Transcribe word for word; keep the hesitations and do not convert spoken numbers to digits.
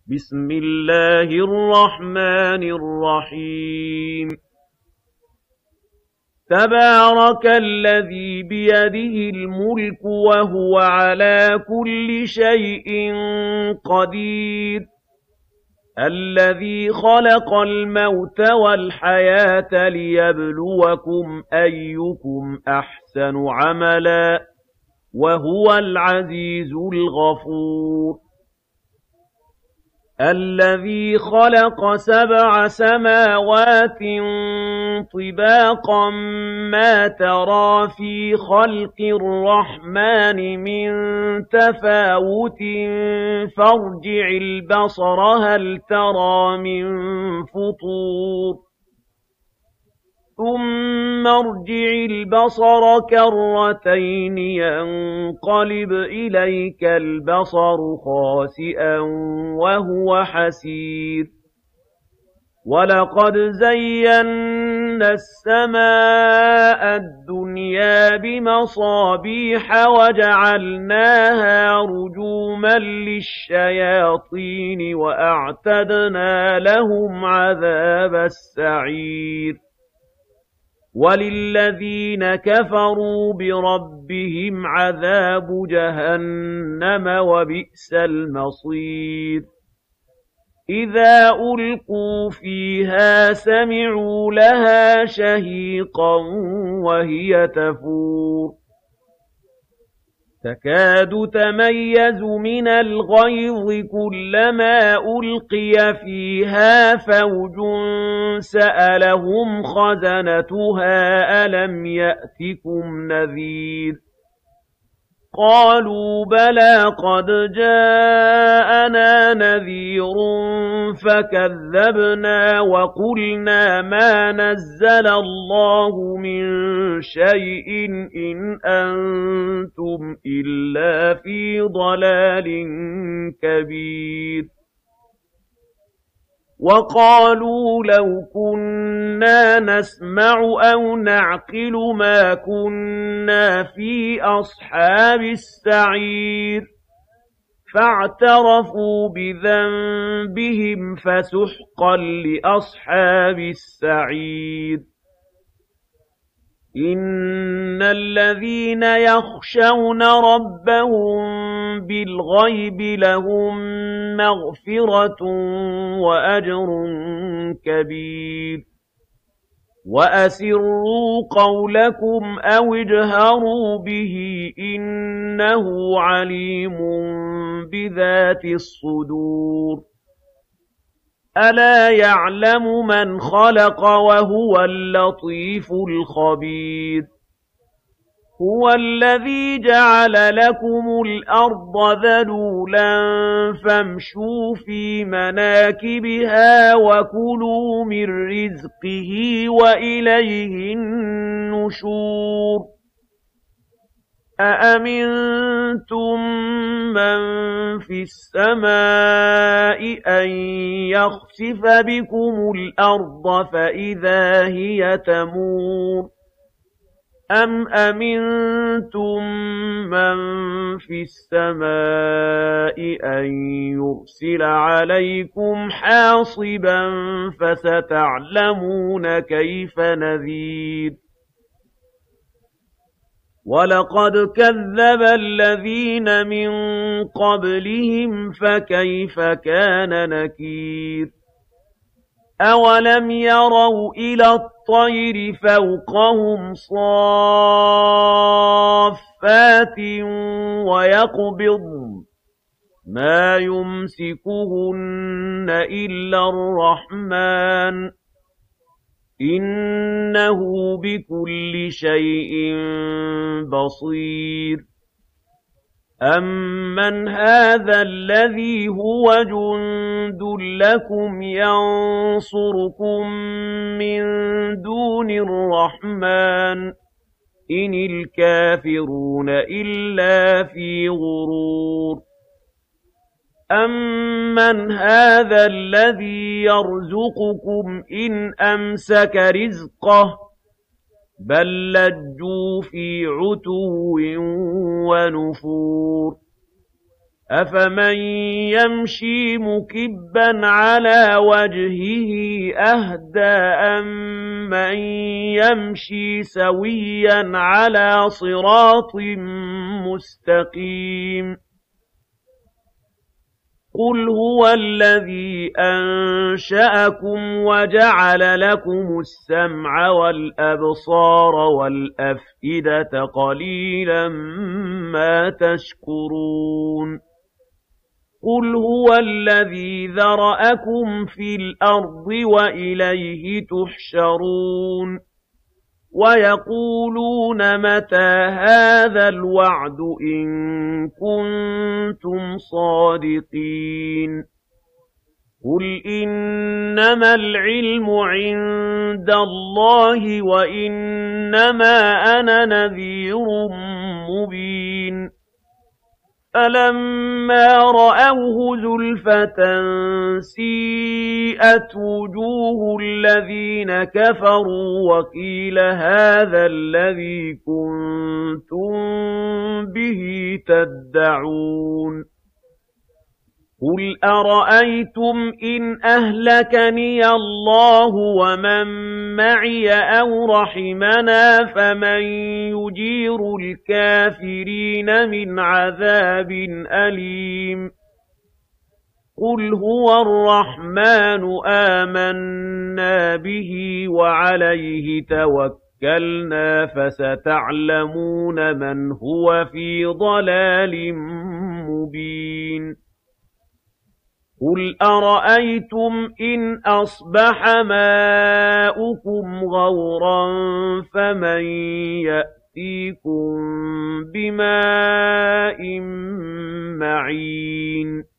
بسم الله الرحمن الرحيم تبارك الذي بيده الملك وهو على كل شيء قدير الذي خلق الموت والحياة ليبلوكم أيكم أحسن عملا وهو العزيز الغفور الذي خلق سبع سماوات طباقا ما ترى في خلق الرحمن من تفاوت فارجع البصر هل ترى من فطور ثم ارجع البصر كرتين ينقلب إليك البصر خاسئا وهو حسير ولقد زينا السماء الدنيا بمصابيح وجعلناها رجوما للشياطين وأعتدنا لهم عذاب السعير وللذين كفروا بربهم عذاب جهنم وبئس المصير إذا ألقوا فيها سمعوا لها شهيقا وهي تفور تكاد تميز من الغيظ كلما ألقي فيها فوج سألهم خزنتها ألم يأتكم نذير قالوا بلى قد جاءنا نذير فكذبنا وقلنا ما نزل الله من شيء إن أنتم إلا في ضلال كبير وقالوا لو كنا نسمع أو نعقل ما كنا في أصحاب السعير فاعترفوا بذنبهم فسحقا لأصحاب السعير إن الذين يخشون ربهم بالغيب لهم مغفرة وأجر كبير وأسروا قولكم أو اجهروا به إنه عليم بذات الصدور ألا يعلم من خلق وهو اللطيف الخبير هو الذي جعل لكم الأرض ذلولا فامشوا في مناكبها وكلوا من رزقه وإليه النشور أأمنتم من في السماء أن يخسف بكم الأرض فإذا هي تمور أم أمنتم من في السماء أن يرسل عليكم حاصبا فستعلمون كيف نذير ولقد كذب الذين من قبلهم فكيف كان نكير أولم يروا إلى الطير فوقهم صافات ويقبضن ما يمسكهن إلا الرحمن إنه بكل شيء بصير أمن هذا الذي هو جند لكم ينصركم من دون الرحمن إن الكافرون إلا في غرور أَمَّنْ هَٰذَا الَّذِي يَرْزُقُكُمْ إِنْ أَمْسَكَ رِزْقَهُ بَل لَّجُّوا فِي عُتُوٍّ وَنُفُورٍ أَفَمَن يَمْشِي مُكِبًّا عَلَىٰ وَجْهِهِ أَهْدَىٰ أَمَّن يَمْشِي سَوِيًّا عَلَىٰ صِرَاطٍ مُّسْتَقِيمٍ قُلْ هُوَ الَّذِي أَنشَأَكُمْ وَجَعَلَ لَكُمُ السَّمْعَ وَالْأَبْصَارَ وَالْأَفْئِدَةَ قَلِيلًا مَّا تَشْكُرُونَ قُلْ هُوَ الَّذِي ذَرَأَكُمْ فِي الْأَرْضِ وَإِلَيْهِ تُحْشَرُونَ وَيَقُولُونَ مَتَىٰ هَٰذَا الْوَعْدُ إِن كُنتُمْ صَادِقِينَ قُلْ إِنَّمَا الْعِلْمُ عِندَ اللَّهِ وَإِنَّمَا أَنَا نَذِيرٌ مُّبِينٌ فَلَمَّا رَأَوْهُ زُلْفَةً سِيئَتْ وُجُوهُ الَّذِينَ كَفَرُوا وَقِيلَ هَٰذَا الَّذِي كُنتُم بِهِ تَدَّعُونَ قُلْ أَرَأَيْتُمْ إِنْ أَهْلَكَنِيَ اللَّهُ وَمَن مَّعِيَ أَوْ رَحِمَنَا فَمَن يُجِيرُ الْكَافِرِينَ مِنْ عَذَابٍ أَلِيمٍ قُلْ هُوَ الرَّحْمَٰنُ آمَنَّا بِهِ وَعَلَيْهِ تَوَكَّلْنَا فَسَتَعْلَمُونَ مَنْ هُوَ فِي ضَلَالٍ مُّبِينٍ قُلْ أَرَأَيْتُمْ إِنْ أَصْبَحَ مَاؤُكُمْ غَوْرًا فَمَن يَأْتِيكُم بِمَاءٍ مَّعِينٍ